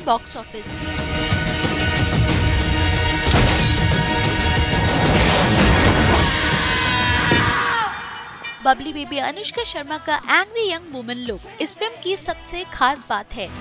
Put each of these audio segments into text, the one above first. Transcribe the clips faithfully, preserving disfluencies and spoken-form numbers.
Indian box office. Bubbly baby Anushka Sharma का angry young woman look इस फिल्म की सबसे खास बात है।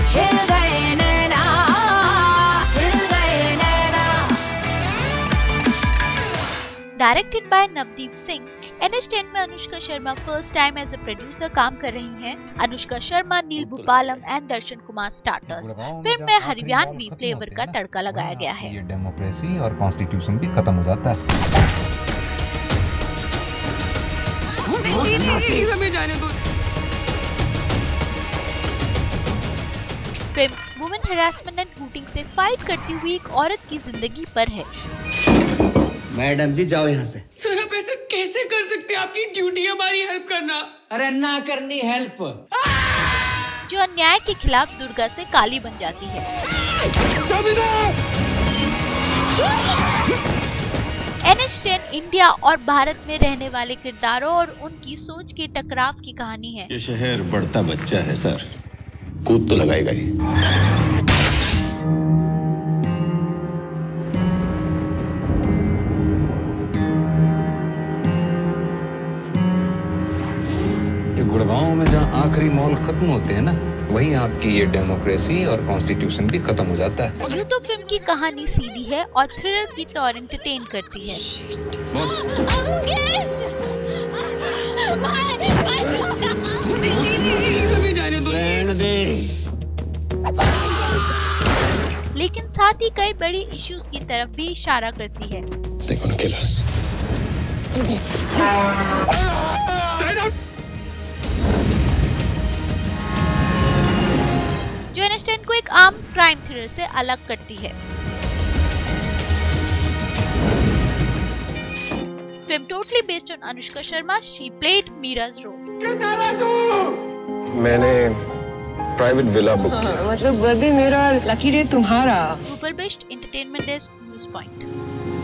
Directed by Navdeep Singh, N H ten में Anushka Sharma first time as a producer काम कर रही हैं। Anushka Sharma, Neel Bhupalam and Darshan Kumar starters. फिल्म में हरियाणवी फ्लेवर का तड़का लगाया गया है। ये डेमोक्रेसी और कॉन्स्टिट्यूशन भी खत्म हो जाता है। फिल्म वुमेन हरासमेंट एंड हूटिंग से फाइट करती हुई एक औरत की जिंदगी पर है। मैडम जी जाओ यहाँ से। सर आप ऐसे कैसे कर सकते हैं? आपकी ड्यूटी हमारी हेल्प करना। अरे ना करनी हेल्प। जो अन्याय के खिलाफ दुर्गा से काली बन जाती है। एन एच टेन इंडिया और भारत में रहने वाले किरदारों और उनकी सोच के टकराव की कहानी है। ये शहर बढ़ता बच्चा है सर, कूद तो लगाएगा ही। ये गुड़गांव में जहाँ आखिरी मॉल खत्म होते हैं ना, वहीं आपकी ये डेमोक्रेसी और कॉन्स्टिट्यूशन भी खत्म हो जाता है। यूं तो फिल्म की कहानी सीधी है और थ्रिलर की तौर एंटरटेन करती है। लेकिन साथ ही कई बड़ी इश्यूज की तरफ भी इशारा करती है। जो एन एच टेन को एक आम क्राइम थ्रिलर से अलग करती है। फिल्म totally based on Anushka Sharma. She played Meera's role. मैंने प्राइवेट विला बुक किया। मतलब बर्थडे मेरा, लकी डे तुम्हारा। Rupal best entertainment desk, news point.